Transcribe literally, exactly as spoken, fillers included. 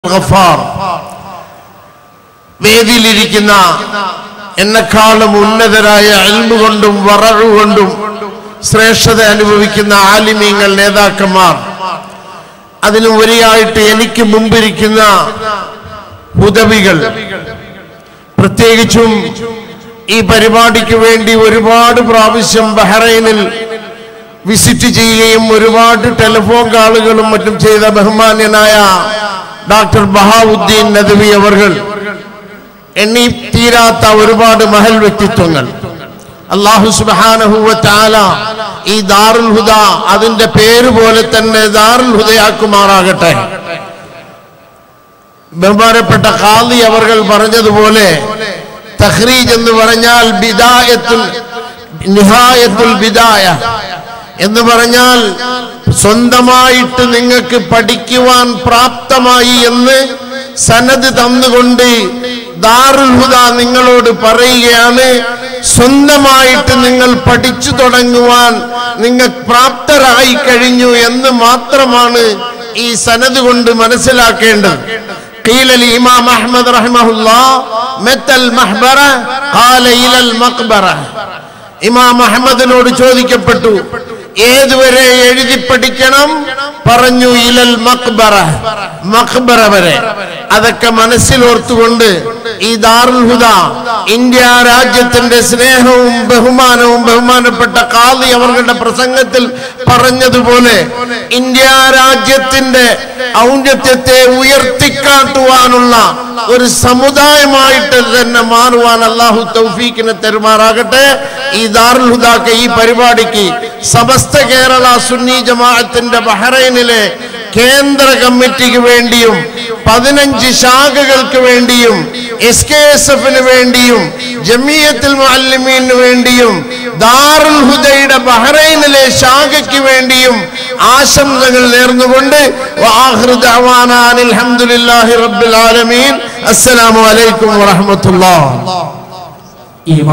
ഗഫാർ വേദിയിലിരിക്കുന്ന എന്നെക്കാളും ഉന്നതരായ ഇൽമു കൊണ്ടും വറഉ കൊണ്ടും ശ്രേഷ്ഠത അനുഭവിക്കുന്ന ആലിമീങ്ങൾ, നേതാക്കന്മാർ, അതിനുപരിയായിട്ട് എനിക്ക് മുമ്പിരിക്കുന്ന ഹുദവികൾ, പ്രത്യേകിച്ചും ഈ പരിപാടിക്ക് വേണ്ടി ഒരുപാട് പ്രാവശ്യം ബഹ്റൈനിൽ വിസിറ്റ് ചെയ്യുകയും ഒരുപാട് ടെലിഫോൺ കാളുകളും മറ്റും ചെയ്ത ബഹുമാന്യനായ ഡോക്ടർ ബഹാവുദ്ദീൻ നദവി അവർകൾ, എണ്ണി തീരാത്ത ഒരുപാട് മഹൽ വ്യക്തിത്വങ്ങൾ. അല്ലാഹു സുബ്ഹാനഹു വ തആല ഈ ദാറുൽ ഹുദ അതിന്റെ പേര് പോലെ തന്നെ ദാറുൽ ഹുദയാക്കുമാറാകട്ടെ. ബഹുമാനപ്പെട്ട ഖാദി അവർകൾ പറഞ്ഞതുപോലെ തഖ്രീജ് എന്ന് പറഞ്ഞാൽ ബിദായത്തുൽ നിഹായത്തുൽ ബിദായ എന്ന് പറഞ്ഞാൽ സ്വന്തമായിട്ട് നിങ്ങൾക്ക് പഠിക്കുവാൻ പ്രാപ്തമായി എന്ന് സനദ് തന്നുകൊണ്ട് ദാറുൽ ഹുദ നിങ്ങളോട് പറയുകയാണ്, സ്വന്തമായിട്ട് നിങ്ങൾ പഠിച്ചു തുടങ്ങുവാൻ നിങ്ങൾ പ്രാപ്തരായി കഴിഞ്ഞു എന്ന് മാത്രമാണ് ഈ സനദ് കൊണ്ട് മനസ്സിലാക്കേണ്ടത്. قيل الإمام أحمد رحمه الله متى المحبرة قال إلى المقبرة. ഇമാം അഹ്മദിനോട് ചോദിക്കപ്പെട്ടു, ഏതുവരെ എഴുതി പഠിക്കണം? പറഞ്ഞു ഇലൽ മഖ്ബറ, മഖ്ബറ വരെ. അതൊക്കെ മനസ്സിലോർത്തുകൊണ്ട് ഈ ദാറുൽ ഹുദ ഇന്ത്യ രാജ്യത്തിന്റെ സ്നേഹവും ബഹുമാനവും ബഹുമാനപ്പെട്ട ഖാദി അവരുടെ പ്രസംഗത്തിൽ പറഞ്ഞതുപോലെ ഇന്ത്യ രാജ്യത്തിന്റെ ഔന്നത്യത്തെ ഉയർത്തിക്കാട്ടുവാനുള്ള ഒരു സമുദായമായിട്ട് തന്നെ മാറുവാൻ അല്ലാഹു തൗഫീഖിനെ തരുമാറാകട്ടെ. ഈ ദാറുൽ ഹുദാക്ക്, ഈ പരിപാടിക്ക് സമസ്ത കേരള സുന്നി ജമാഅത്തിന്റെ ബഹ്റൈനിലെ കേന്ദ്ര കമ്മിറ്റിക്ക് വേണ്ടിയും പതിനഞ്ച് ശാഖകൾക്ക് വേണ്ടിയും എസ് കെ എസ് എഫിന് വേണ്ടിയും ജമിയത്തുൽ മുഅല്ലിമീന് വേണ്ടിയും ദാറുൽ ഹുദയുടെ ബഹ്റൈനിലെ ശാഖയ്ക്ക് വേണ്ടിയും ആശംസകൾ നേർന്നുകൊണ്ട് വആഖിറു ദഅവാനാ അനിൽ ഹംദുലില്ലാഹി റബ്ബിൽ ആലമീൻ. അസ്സലാമു അലൈക്കും വറഹ്മത്തുള്ളാഹി.